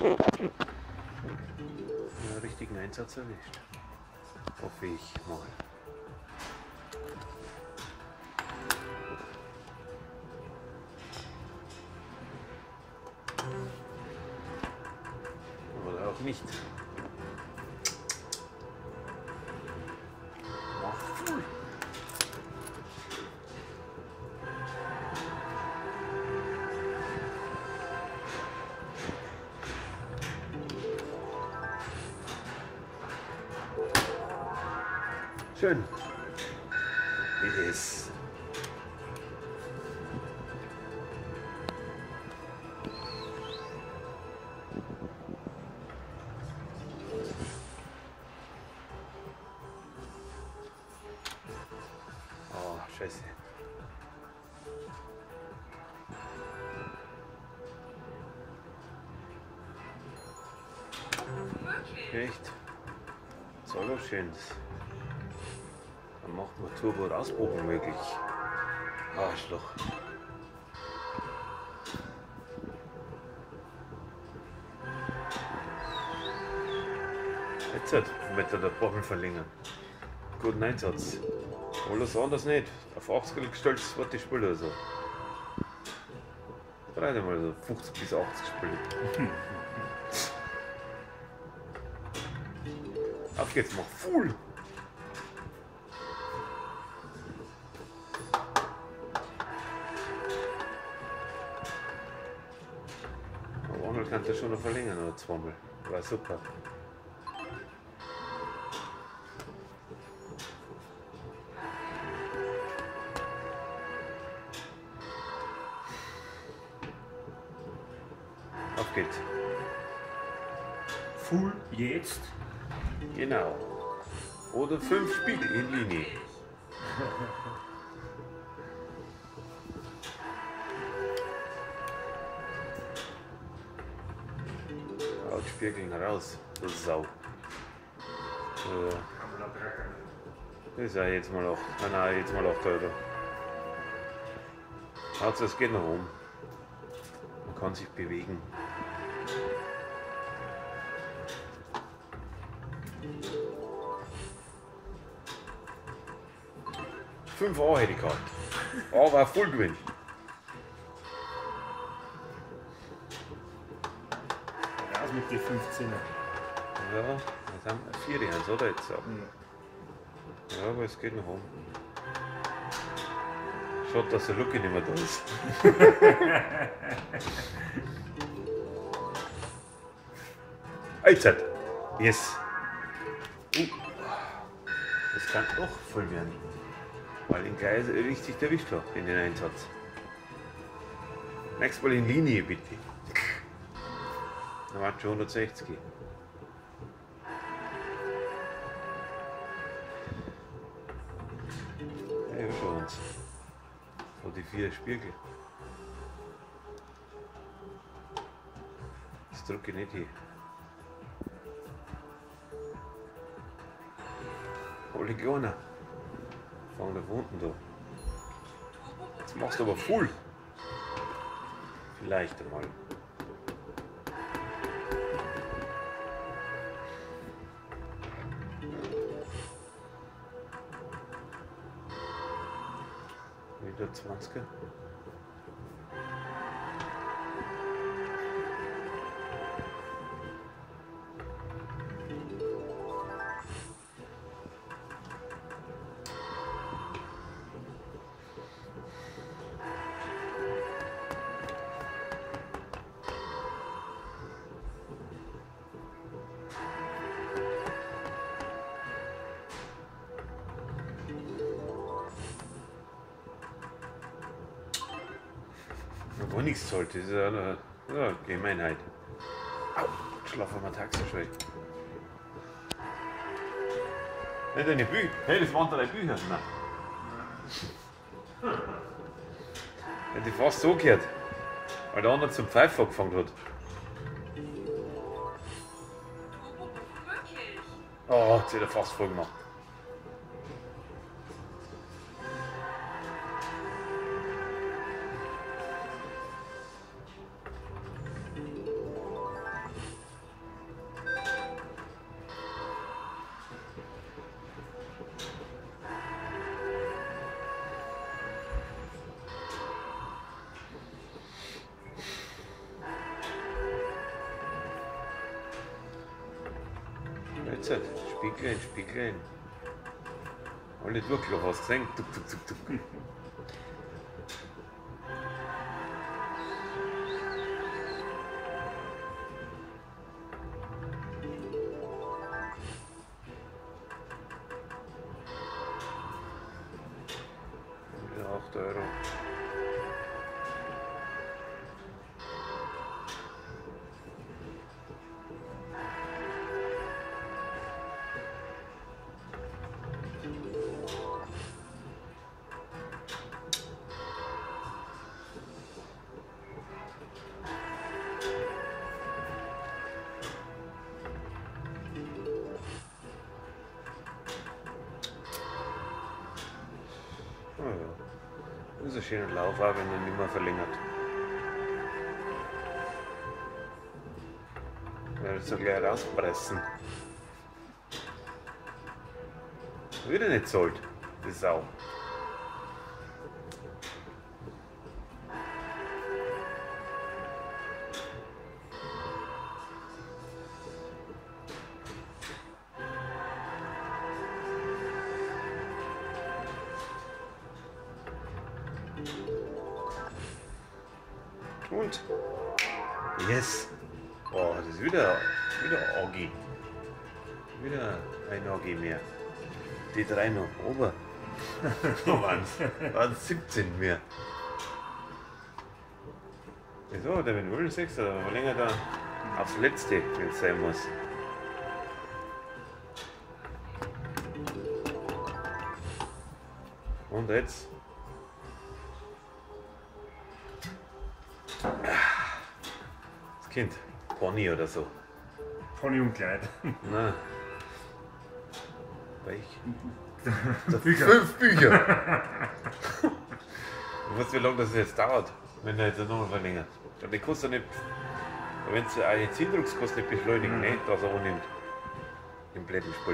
Ja, richtigen Einsatz erwischt. Hoffe ich mal. Oder auch nicht. Mach voll. Schön. Wie es. Oh, scheiße. Echt? So was Schönes. Dann macht man Turbo Rausbogen möglich. Arschloch. Jetzt wird der Bobbel verlängern. Guten Einsatz. Alles anders nicht. Auf 80 gestellt, das war die Spule also. Dreimal so 50 bis 80 Spule. Auf geht's, mach full! Aber einmal kann der schon noch verlängern oder zweimal. War super. Auf geht's. Full jetzt. Genau. Oder 5 Spiegel in Linie. Haut Spiegeln raus, du Sau. Das ist ja jetzt mal 8. Nein, jetzt mal 8 Euro. Also es geht noch um. Man kann sich bewegen. Fünf A hätte ich gehabt. A war voll gewinnt. Raus mit den 15er. Ja, das haben wir 4 Jahre, oder jetzt? Ja, aber es geht noch um. Schaut, dass der Lucky nicht mehr da ist. Allzeit. Yes. Das kann auch voll werden. Weil den Geist richtig erwischt habe in den Einsatz. Nächstes Mal in Linie bitte. Dann waren schon 160. Ja, schon uns. So die 4 Spiegel. Das drücke ich nicht hier. Alle Kleiner. Fang da unten da. Jetzt machst du aber full. Vielleicht einmal. Wieder 20er. Wo nichts sollte, das ist ja eine Gemeinheit. Au, schlafen wir Taxi schon. Nicht deine Bücher. Hey, das waren deine Bücher. Nein. Hätte ich fast so gehört. Weil der andere zum Pfeifen angefangen hat. Oh, jetzt hat er fast voll gemacht. jetzt. Spieglein, Spieglein. Alle durchlaufen, hast du gesehen? Tuk, tuk, tuk, tuk. Ja, 8 €. Oh ja. Das ist ein schöner Lauf, auch wenn er nicht mehr verlängert. Ich werde jetzt gleich rauspressen. Wieder nicht zahlt, die Sau. Und? Yes! Oh, das ist wieder Augi. Wieder ein Augi mehr. Die 3 noch ober. waren 17 mehr. Wieso? Der will 06 oder verlängert er aufs letzte, wenn es sein muss. Und jetzt? Das Kind. Pony oder so. Pony und Kleid. Nein. Weich. Bücher. 5 Bücher! Du weißt, wie lange das jetzt dauert, wenn er jetzt nochmal verlängert. Und die kostet nicht. Wenn es eine Zindrucks kostet, nicht beschleunigen, ne? Dass er annimmt. Im blöden Spiel.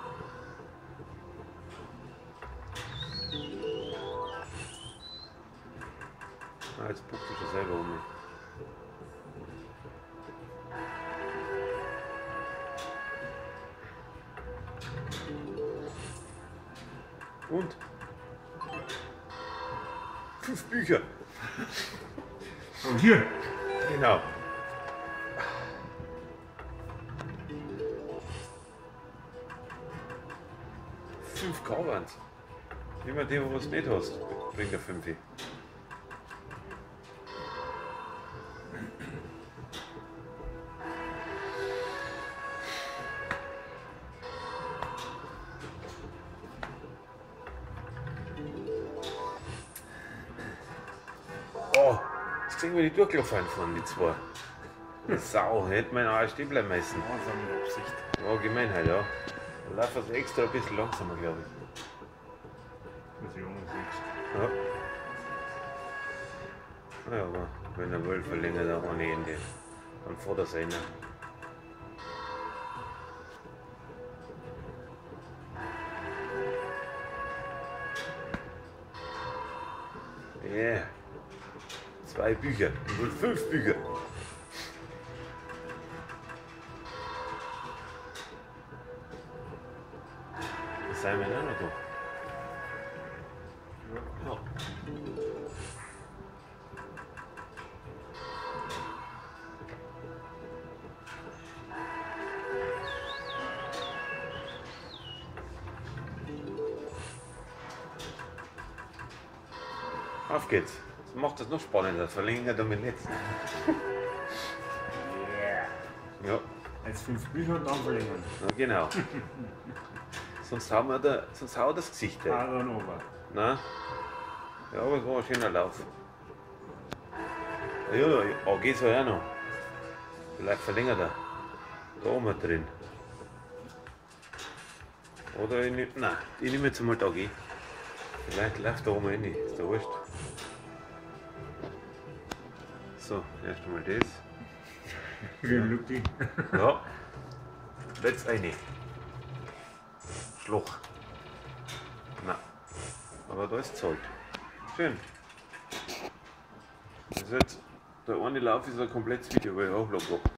Ah, jetzt buchst du schon selber um. Und? 5 Bücher. Und hier. Genau. Fünf Covers. Immer dem, wo du es nicht hast, bringt der 5. Oh, jetzt kriegen wir die durchgelaufen von die 2. Sau, hätte man auch stehen bleiben müssen. Also mit Absicht. Ja, Gemeinheit, ja. Da läuft es extra ein bisschen langsamer, glaube ich. Was ich auch noch siehst. Ja. Ja, aber wenn er will, verlängert er ohne Ende. Dann fährt er seine. Yeah. 2 Bücher. Ich will 5 Bücher. Das sei mir auch noch da. Ja. Auf geht's. Das macht es noch spannender. Verlängert er mit letzten. Yeah. Ja, Jetzt 5 Bücher und dann verlängern. na genau. Sonst haut das Gesicht. Ah, dann ober. Nein? Ja, aber es war ein schöner Lauf. Ja, AG soll auch noch. Vielleicht verlängert er. Da oben drin. Oder ich nehm, nein, ich nehme jetzt mal die AG. Vielleicht läuft da oben rein, ist der wurscht. So, erst einmal das. Wie glücklich. Ja. Jetzt eine. Schloch. Na. Aber da ist zahlt. Schön. Das ist jetzt, der eine Lauf ist ein komplettes Video, weil ich auch